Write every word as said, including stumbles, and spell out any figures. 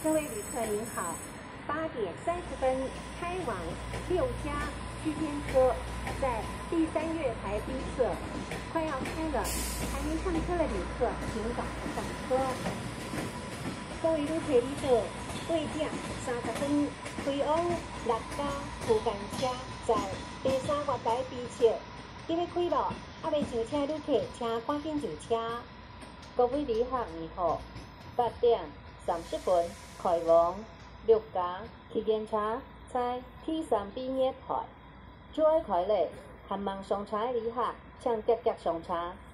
各位旅客您好，八点三十分开往六家区间车在第三月台 B 侧，快要开了，还没上车的旅客请赶快上车。各位旅客你好，八点三十分开往六家区间车在第三月台 B 侧，已要开了，还未上车的旅客请赶紧上车。各位旅客你好，八点三十分开往六家区间车在 T 三 B 月台，最爱开嘞，盼望上车的旅客请积极上车。